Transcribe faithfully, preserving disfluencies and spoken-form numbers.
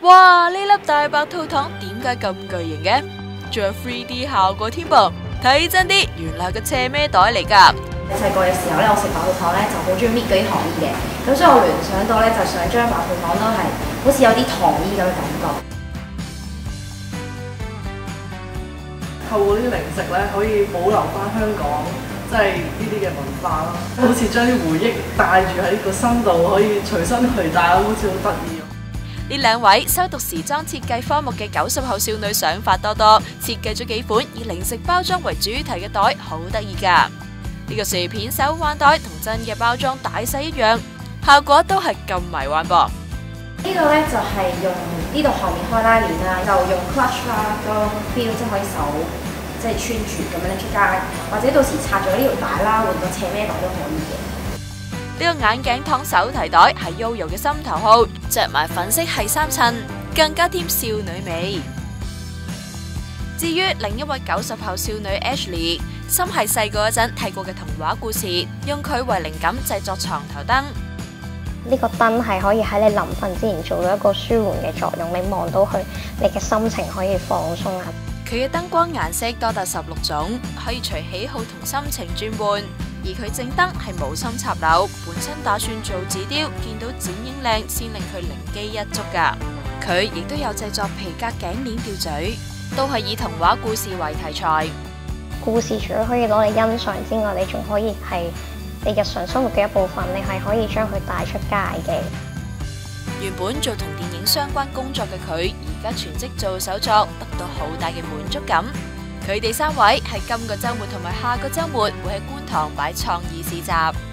哇！呢粒大白兔糖點解咁巨型嘅？仲有 三 D 效果添噃，睇真啲，原來係個斜孭袋嚟㗎。 細個嘅時候咧，我食白兔糖咧就好中意搣嗰啲糖衣嘅，咁所以我聯想到咧就想將白兔糖都係好似有啲糖衣咁嘅感覺。 透過呢啲零食咧，可以保留翻香港即係呢啲嘅文化咯，好似將啲回憶帶住喺個身度，可以隨身攜帶，好似好得意。 呢兩位修讀時裝設計科目嘅九十後少女想法多多，設計咗幾款以零食包裝為主題嘅袋，好得意㗎。呢個薯片手環袋同真嘅包裝大細一樣，效果都係咁迷幻噃。 呢個咧就係用呢度後面開拉鏈啦，就用 clutch 啦，個 feel 即係可以手即係穿住咁樣拎出街，或者到時拆咗呢條帶啦，換個斜孭袋都可以嘅。 呢個眼鏡糖手提袋係 Yoyo 嘅心頭好，着埋粉色係衫襯，更加添少女味。至於另一位九十後少女 Ashley， 心係細個嗰陣睇過嘅童話故事，用佢為靈感製作床頭燈。 呢個燈係可以喺你臨瞓之前做到一個舒緩嘅作用，你望到佢，你嘅心情可以放鬆下。 佢嘅燈光顏色多達十六種，可以隨喜好同心情轉換。而佢正燈係無心插柳，本身打算做紙雕，見到剪影靚先令佢靈機一觸㗎。佢亦都有製作皮革頸鏈吊墜，都係以童話故事為題材。 故事除咗可以攞嚟欣賞之外，你仲可以係你日常生活嘅一部分，你係可以將佢帶出街嘅。 原本做同電影相關工作嘅佢，而家全職做手作，得到好大嘅滿足感。佢哋三位喺今個週末同埋下個週末會喺觀塘擺創意市集。